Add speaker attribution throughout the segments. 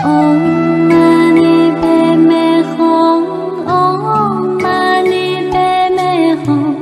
Speaker 1: Om Mani Padme Hum. Om Mani Padme Hum.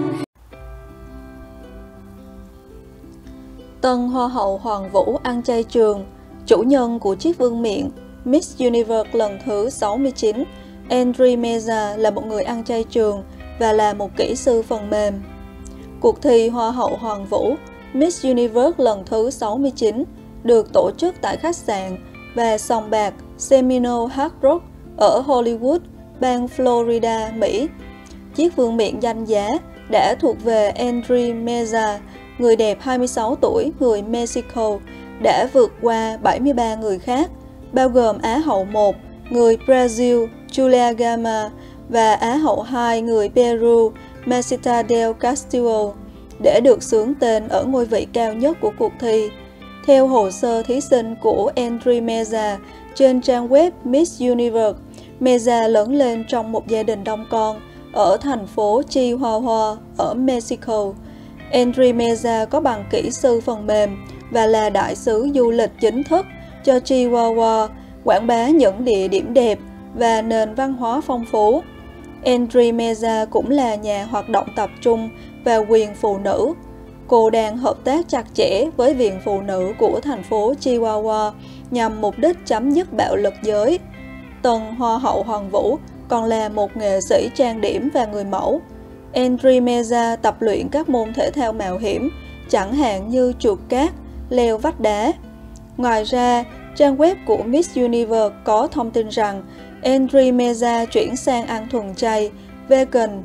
Speaker 2: Tân Hoa hậu Hoàng Vũ ăn chay trường, chủ nhân của chiếc vương miện Miss Universe lần thứ 69, Andrea Meza là một người ăn chay trường và là một kỹ sư phần mềm. Cuộc thi Hoa hậu Hoàng Vũ Miss Universe lần thứ 69 được tổ chức tại khách sạn và sòng bạc Seminole Hard Rock ở Hollywood, bang Florida, Mỹ. Chiếc vương miện danh giá đã thuộc về Andrea Meza, người đẹp 26 tuổi, người Mexico, đã vượt qua 73 người khác, bao gồm Á hậu 1, người Brazil, Julia Gama, và Á hậu 2, người Peru, Mesita del Castillo, để được xướng tên ở ngôi vị cao nhất của cuộc thi. Theo hồ sơ thí sinh của Andrea Meza trên trang web Miss Universe, Meza lớn lên trong một gia đình đông con ở thành phố Chihuahua ở Mexico. Andrea Meza có bằng kỹ sư phần mềm và là đại sứ du lịch chính thức cho Chihuahua, quảng bá những địa điểm đẹp và nền văn hóa phong phú. Andrea Meza cũng là nhà hoạt động tập trung và quyền phụ nữ. Cô đang hợp tác chặt chẽ với Viện Phụ nữ của thành phố Chihuahua nhằm mục đích chấm dứt bạo lực giới. Tân Hoa hậu Hoàng Vũ còn là một nghệ sĩ trang điểm và người mẫu. Andrea Meza tập luyện các môn thể thao mạo hiểm, chẳng hạn như trượt cát, leo vách đá. Ngoài ra, trang web của Miss Universe có thông tin rằng Andrea Meza chuyển sang ăn thuần chay, vegan,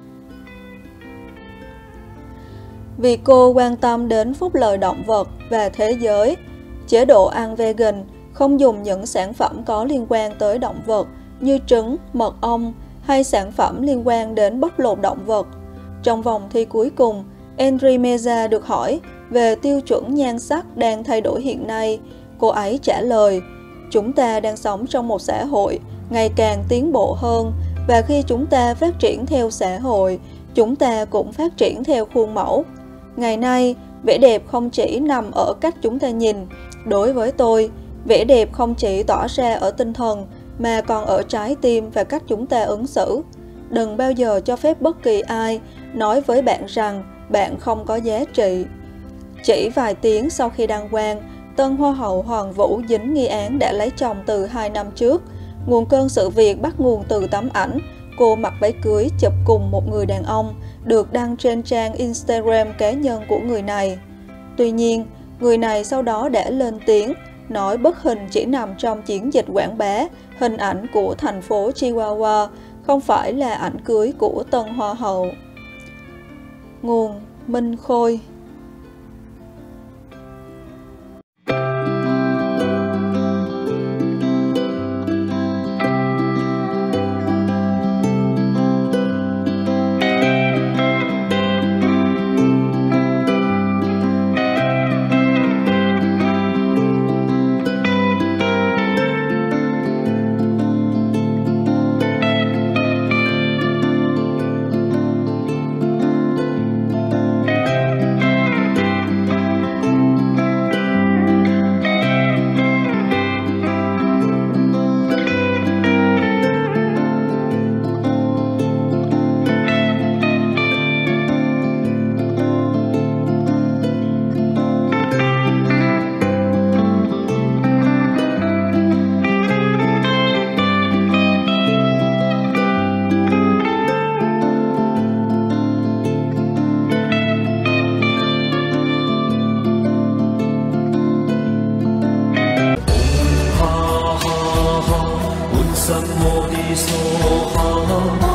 Speaker 2: vì cô quan tâm đến phúc lợi động vật và thế giới. Chế độ ăn vegan không dùng những sản phẩm có liên quan tới động vật như trứng, mật ong hay sản phẩm liên quan đến bóc lột động vật. Trong vòng thi cuối cùng, Andrea Meza được hỏi về tiêu chuẩn nhan sắc đang thay đổi hiện nay. Cô ấy trả lời, chúng ta đang sống trong một xã hội ngày càng tiến bộ hơn, và khi chúng ta phát triển theo xã hội, chúng ta cũng phát triển theo khuôn mẫu. Ngày nay, vẻ đẹp không chỉ nằm ở cách chúng ta nhìn. Đối với tôi, vẻ đẹp không chỉ tỏ ra ở tinh thần, mà còn ở trái tim và cách chúng ta ứng xử. Đừng bao giờ cho phép bất kỳ ai nói với bạn rằng bạn không có giá trị. Chỉ vài tiếng sau khi đăng quang, Tân Hoa hậu Hoàng Vũ dính nghi án đã lấy chồng từ 2 năm trước. Nguồn cơn sự việc bắt nguồn từ tấm ảnh cô mặc váy cưới chụp cùng một người đàn ông được đăng trên trang Instagram cá nhân của người này. Tuy nhiên, người này sau đó đã lên tiếng, nói bức hình chỉ nằm trong chiến dịch quảng bá hình ảnh của thành phố Chihuahua, không phải là ảnh cưới của Tân Hoa hậu. Nguồn Minh Khôi.
Speaker 3: Sam Modi Soha